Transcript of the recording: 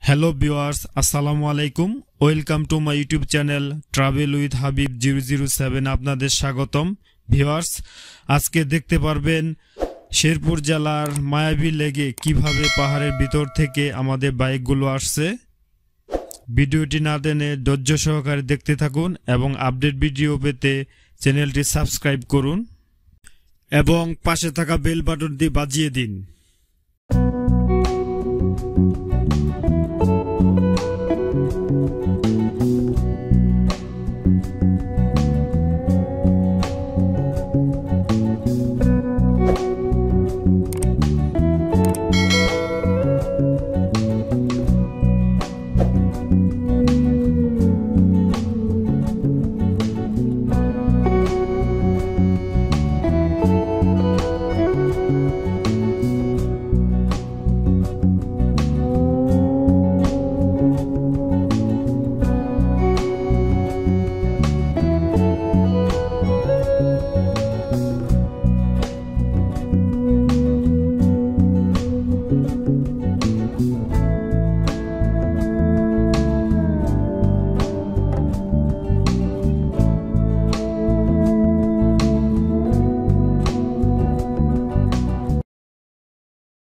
Hello viewers, Assalamu alaikum. Welcome to my YouTube channel Travel with Habib 007 আপনাদের স্বাগতম viewers. আজকে দেখতে পারবেন শেরপুর জেলার মায়াবী লেগে কিভাবে পাহাড়ের ভিতর থেকে আমাদের বাইকগুলো আসছে। ভিডিওটি না টেনে ধৈর্য সহকারে দেখতে থাকুন এবং আপডেট ভিডিও পেতে চ্যানেলটি সাবস্ক্রাইব করুন এবং পাশে থাকা বেল বাটনটি বাজিয়ে দিন।